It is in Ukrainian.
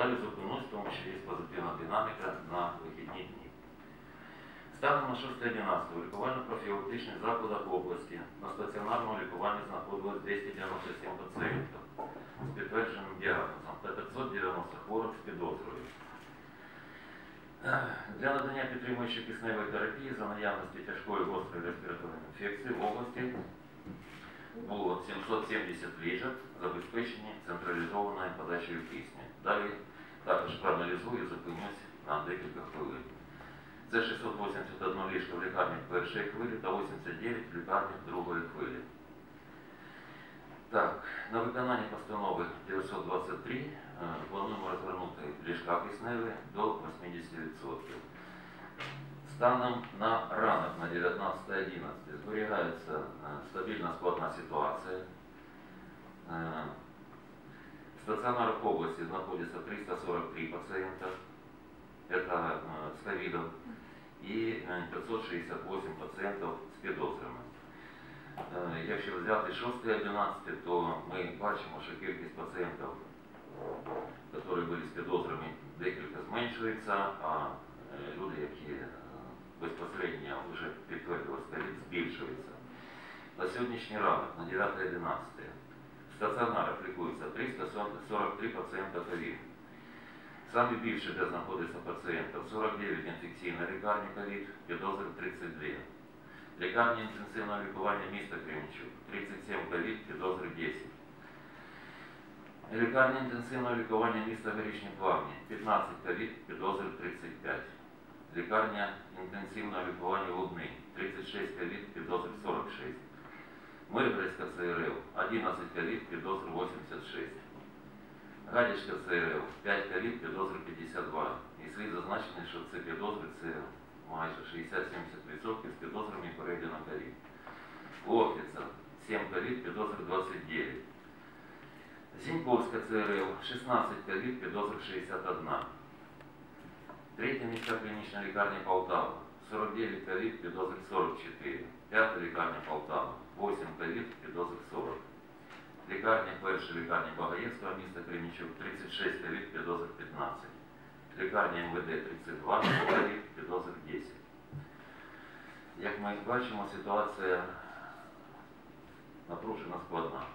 Далі зупинусь, в тому числі є позитивна динаміка на вихідні дні. Станом на 6.11 в лікувально-профілактичних закладах області на стаціонарному лікуванні знаходилось 297 пацієнтів з підтвердженим діагнозом та 590 хворих з підозрою. Для надання підтримуючої кисневої терапії за наявності тяжкої гострої респіраторної інфекції в області було 770 ліжок, забезпечені централізованою подачею кисню. Далі також проаналізую і зупинюсь на декілька хвилин. Це 681 ліжко в лікарні першої хвилі та 89 в лікарні другої хвилі. Так, на виконання постанови 923 плануємо розгорнути ліжка кисневі до 80%. Станом на ранок на 19.11 зберігається стабільна складна ситуація. В стаціонарах області знаходиться 343 пацієнта, це з ковідом, і 568 пацієнтів з підозрами. Якщо взяти 6.11, то ми бачимо, що кількість пацієнтів, які були з підозрами, декілька зменшується, а люди, які безпосередньо вже підтвердилися ковід, збільшується. На сьогоднішній ранок, на 9.11, в стаціонарах лікується 343 пацієнта ковід. Саме більше, де знаходиться пацієнтів, 49 інфекційна лікарня ковід, підозри 32. Лікарня інтенсивного лікування міста Кременчук, 37 ковід, підозри 10. Лікарня інтенсивного лікування міста Горішні Плавні, 15 ковід, підозри 35. Лікарня інтенсивного лікування Лубни, 36 ковід, підозри 46. Миргородська ЦРЛ, 11 ковід, підозри 86. Гадяцька ЦРЛ, 5 ковід, підозри 52. І слід зазначити, що ці підозри – це майже 60-70% з підозрами перейдено ковід. Лохвиця, 7 ковід, підозри 29. Зіньковська ЦРЛ, 16 ковід, підозри 61. Третя міська клінічна лікарня Полтава, 49 ковід, підозри 44. П'ята лікарня Полтава, 8 ковід, підозри 40. Лікарня перша лікарня Багаєвського міста Кременчук, 36 ковід, підозри 15. Лікарня МВД 32 ковід, підозри 10. Як ми бачимо, ситуація напружена, складна.